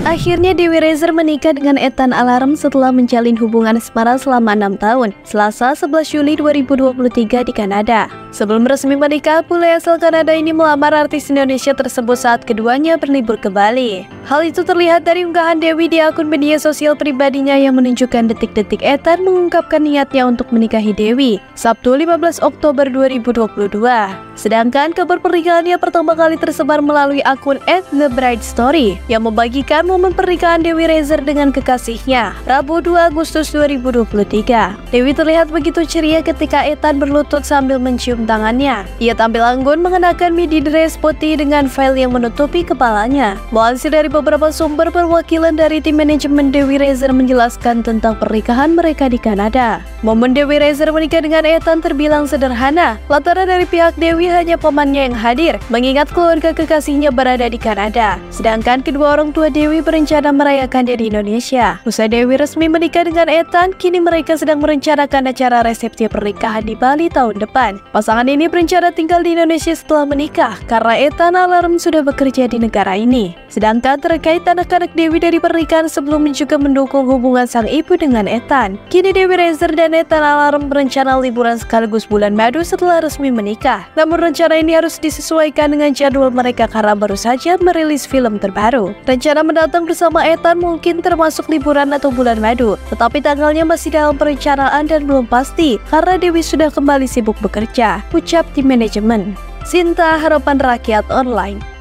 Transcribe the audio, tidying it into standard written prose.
Akhirnya Dewi Rezer menikah dengan Ethan Alarm setelah menjalin hubungan asmara selama 6 tahun, Selasa 11 Juli 2023 di Kanada. Sebelum resmi menikah, bule asal Kanada ini melamar artis Indonesia tersebut saat keduanya berlibur ke Bali. Hal itu terlihat dari unggahan Dewi di akun media sosial pribadinya yang menunjukkan detik-detik Ethan mengungkapkan niatnya untuk menikahi Dewi, Sabtu 15 Oktober 2022. Sedangkan kabar pernikahannya pertama kali tersebar melalui akun @thebridestory yang membagikan momen pernikahan Dewi Rezer dengan kekasihnya, Rabu 2 Agustus 2023. Dewi terlihat begitu ceria ketika Ethan berlutut sambil mencium tangannya. Ia tampil anggun mengenakan midi dress putih dengan veil yang menutupi kepalanya. Melansir dari beberapa sumber, perwakilan dari tim manajemen Dewi Rezer menjelaskan tentang pernikahan mereka di Kanada. Momen Dewi Rezer menikah dengan Ethan terbilang sederhana, lantaran dari pihak Dewi hanya pamannya yang hadir, mengingat keluarga kekasihnya berada di Kanada. Sedangkan kedua orang tua Dewi berencana merayakannya di Indonesia. Usai Dewi resmi menikah dengan Ethan, kini mereka sedang merencanakan acara resepsi pernikahan di Bali tahun depan. Pasangan ini berencana tinggal di Indonesia setelah menikah, karena Ethan Alarm sudah bekerja di negara ini. Sedangkan terkait anak-anak Dewi dari pernikahan sebelumnya juga mendukung hubungan sang ibu dengan Ethan. Kini Dewi Rezer dan Ethan Alarm berencana liburan sekaligus bulan madu setelah resmi menikah. Namun rencana ini harus disesuaikan dengan jadwal mereka karena baru saja merilis film terbaru. Rencana mendatang bersama Ethan mungkin termasuk liburan atau bulan madu, tetapi tanggalnya masih dalam perencanaan dan belum pasti karena Dewi sudah kembali sibuk bekerja, ucap tim manajemen. Sinta, Harapan Rakyat Online.